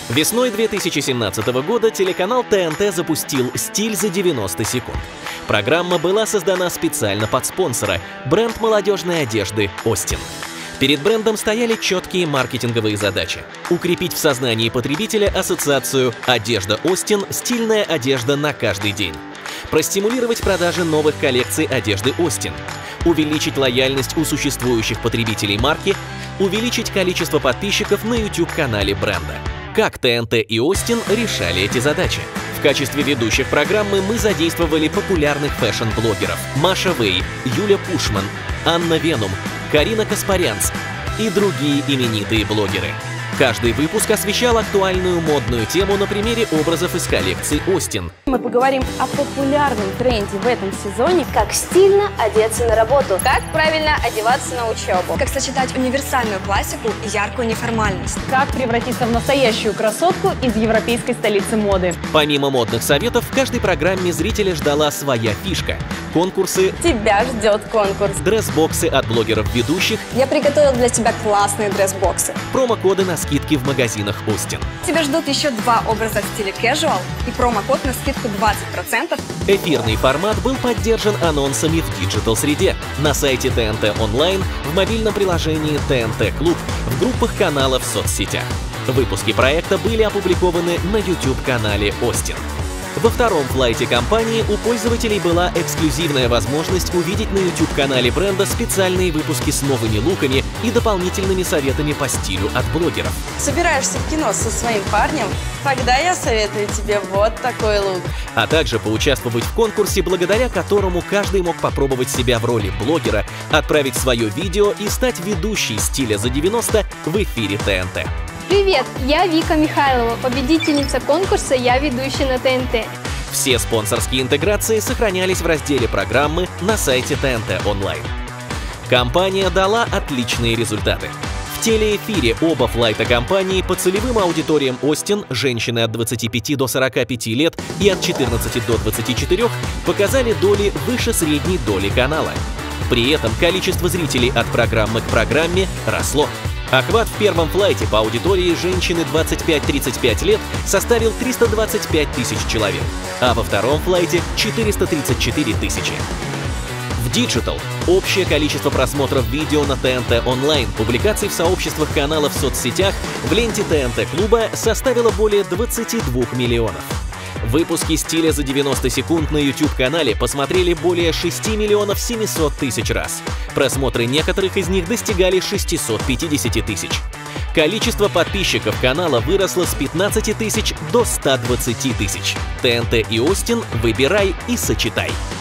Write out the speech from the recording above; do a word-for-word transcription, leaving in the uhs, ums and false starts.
Весной две тысячи семнадцатого года телеканал Тэ Эн Тэ запустил «Стиль за девяносто секунд». Программа была создана специально под спонсора – бренд молодежной одежды «Остин». Перед брендом стояли четкие маркетинговые задачи. Укрепить в сознании потребителя ассоциацию «Одежда Остин – стильная одежда на каждый день». Простимулировать продажи новых коллекций одежды Остин. Увеличить лояльность у существующих потребителей марки. Увеличить количество подписчиков на YouTube-канале бренда. Как Тэ Эн Тэ и Остин решали эти задачи? В качестве ведущих программы мы задействовали популярных фэшн-блогеров Маша Вэй, Юля Пушман, Анна Венум, Карина Каспарянц и другие именитые блогеры. Каждый выпуск освещал актуальную модную тему на примере образов из коллекции Остин. Мы поговорим о популярном тренде в этом сезоне. Как стильно одеться на работу. Как правильно одеваться на учебу. Как сочетать универсальную классику и яркую неформальность. Как превратиться в настоящую красотку из европейской столицы моды. Помимо модных советов, в каждой программе зрителя ждала своя фишка. Конкурсы, Тебя ждет конкурс. дресс-боксы от блогеров-ведущих, Я приготовил для тебя классные дресс-боксы. промокоды на скидки в магазинах Остин. Тебя ждут еще два образа в стиле casual и промокод на скидку двадцать процентов. Эфирный формат был поддержан анонсами в диджитал-среде, на сайте Тэ Эн Тэ онлайн, в мобильном приложении Тэ Эн Тэ Клуб, в группах каналов в соцсетях. Выпуски проекта были опубликованы на YouTube-канале Остин. Во втором флайте компании у пользователей была эксклюзивная возможность увидеть на YouTube-канале бренда специальные выпуски с новыми луками и дополнительными советами по стилю от блогеров. Собираешься в кино со своим парнем? Тогда я советую тебе вот такой лук. А также поучаствовать в конкурсе, благодаря которому каждый мог попробовать себя в роли блогера, отправить свое видео и стать ведущей «Стиля за девяносто» в эфире Тэ Эн Тэ. Привет, я Вика Михайлова, победительница конкурса «Я ведущая на Тэ Эн Тэ». Все спонсорские интеграции сохранялись в разделе программы на сайте Тэ Эн Тэ онлайн. Компания дала отличные результаты. В телеэфире оба флайта компании по целевым аудиториям Остин, женщины от двадцати пяти до сорока пяти лет и от четырнадцати до двадцати четырёх, показали доли выше средней доли канала. При этом количество зрителей от программы к программе росло. Охват в первом флайте по аудитории женщины двадцать пять — тридцать пять лет составил триста двадцать пять тысяч человек, а во втором флайте — четыреста тридцать четыре тысячи. В диджитал общее количество просмотров видео на Тэ Эн Тэ онлайн, публикаций в сообществах каналов в соцсетях, в ленте Тэ Эн Тэ Клуба составило более двадцати двух миллионов. Выпуски «Стиля за девяносто секунд» на YouTube-канале посмотрели более шести миллионов семисот тысяч раз. Просмотры некоторых из них достигали шестисот пятидесяти тысяч. Количество подписчиков канала выросло с пятнадцати тысяч до ста двадцати тысяч. Тэ Эн Тэ и Остин, выбирай и сочетай.